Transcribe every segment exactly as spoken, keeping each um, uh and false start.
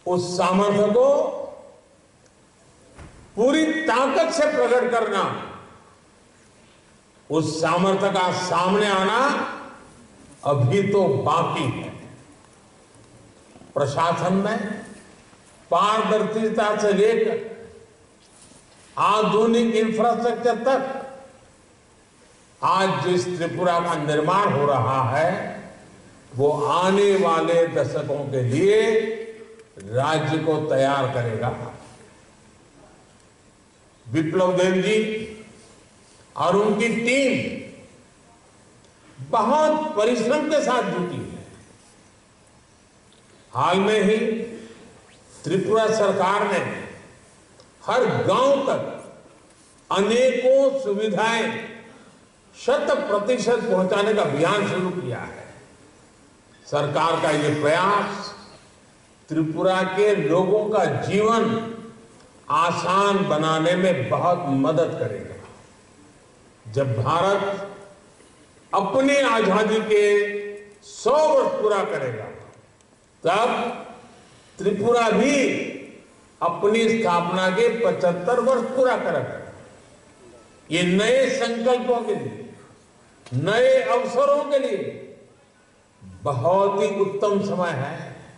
उस सामर्थ्य को पूरी ताकत से प्रकट करना, उस सामर्थ्य का सामने आना अभी तो बाकी है। प्रशासन में पारदर्शिता से लेकर आधुनिक इंफ्रास्ट्रक्चर तक आज जिस त्रिपुरा का निर्माण हो रहा है वो आने वाले दशकों के लिए राज्य को तैयार करेगा। विप्लव देव जी और उनकी टीम बहुत परिश्रम के साथ जुटी है। हाल में ही त्रिपुरा सरकार ने हर गांव तक अनेकों सुविधाएं शत प्रतिशत पहुंचाने का अभियान शुरू किया है। सरकार का ये प्रयास त्रिपुरा के लोगों का जीवन आसान बनाने में बहुत मदद करेगा। जब भारत अपनी आजादी के सौ वर्ष पूरा करेगा तब त्रिपुरा भी अपनी स्थापना के पचहत्तर वर्ष पूरा करेगा। ये नए संकल्पों के लिए, नए अवसरों के लिए बहुत ही उत्तम समय है।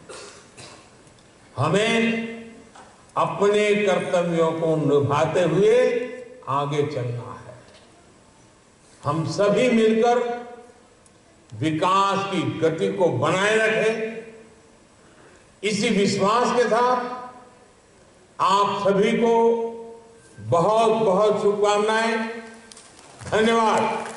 हमें अपने कर्तव्यों को निभाते हुए आगे चलना है। हम सभी मिलकर विकास की गति को बनाए रखें। इसी विश्वास के साथ आप सभी को बहुत बहुत शुभकामनाएं। धन्यवाद।